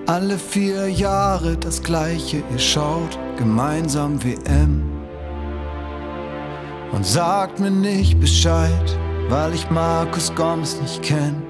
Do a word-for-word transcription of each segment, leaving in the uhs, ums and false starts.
Alle vier Jahre das Gleiche, ihr schaut gemeinsam W M und sagt mir nicht Bescheid, weil ich Markus Gomes nicht kenn.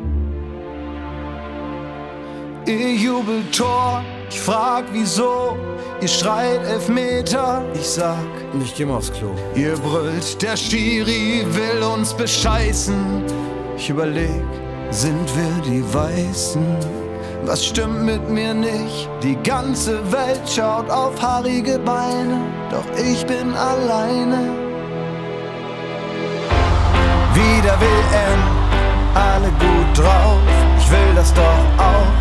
Ihr jubelt Tor, ich frag wieso, ihr schreit Elfmeter, ich sag, ich geh mal aufs Klo. Ihr brüllt, der Schiri will uns bescheißen. Ich überleg, sind wir die Weißen? Was stimmt mit mir nicht? Die ganze Welt schaut auf haarige Beine, doch ich bin alleine. Wieder W M, alle gut drauf, ich will das doch auch.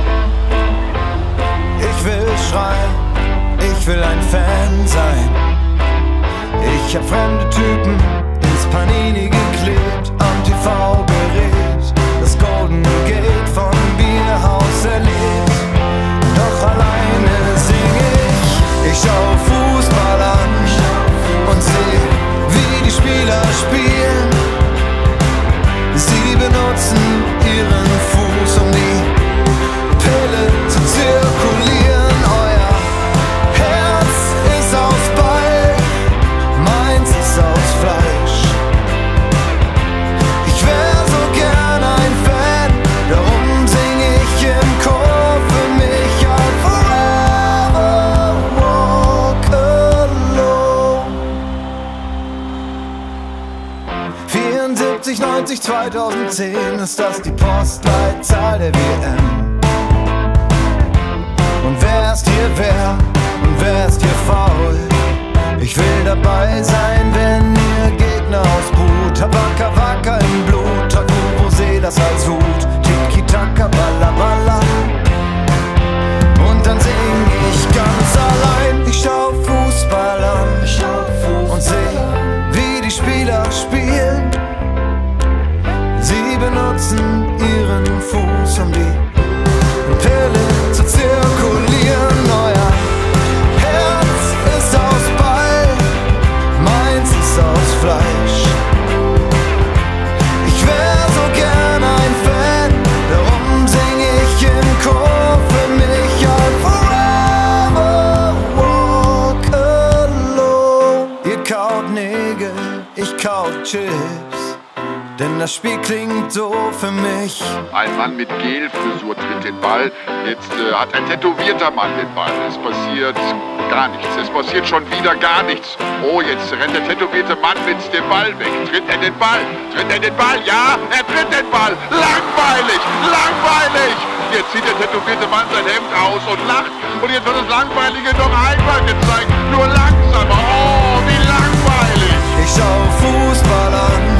Ich will schreien, ich will ein Fan sein. Ich hab fremde Typen ins Panini geklebt, am T V-Gerät das Golden Gate vom Bierhaus erlebt. Doch alleine sing ich, ich schau Fußball an und seh, wie die Spieler spielen. Sie benutzen ihren Fuß, um die Pille zu zirkulieren. Euer Herz ist aus Ball, meins ist aus Fleisch. Ich wär so gern ein Fan, darum sing ich im Chor für mich ein Forever Walk Alone. vierundsiebzig, neunzig, zweitausendzehn ist das die Postleitzahl der W M. Und wer ist hier wer und wer ist hier faul? Ich will dabei sein, wenn ihr Gegner ausbuht. Hab Waka Waka im Blut, trag Rosé das als Hut. Tiki-Taka, Balla Balla. Und dann sing ich ganz allein. Ich schau Fußball an und seh, wie die Spieler spielen. Sie benutzen ihren Fuß, um die Pille zu zirkulieren. Euer Herz ist aus Ball, meins ist aus Fleisch. Ich wär so gern ein Fan, darum sing ich im Chor für mich ein Forever Walk Alone. Ihr kaut Nägel, ich kaut Chips, denn das Spiel klingt so für mich. Ein Mann mit Gelfrisur tritt den Ball. Jetzt äh, hat ein tätowierter Mann den Ball. Es passiert gar nichts. Es passiert schon wieder gar nichts. Oh, jetzt rennt der tätowierte Mann mit dem Ball weg. Tritt er den Ball? Tritt er den Ball? Ja, er tritt den Ball. Langweilig! Langweilig! Jetzt zieht der tätowierte Mann sein Hemd aus und lacht. Und jetzt wird das Langweilige noch einmal gezeigt. Nur langsamer. Oh, wie langweilig! Ich schau Fußball an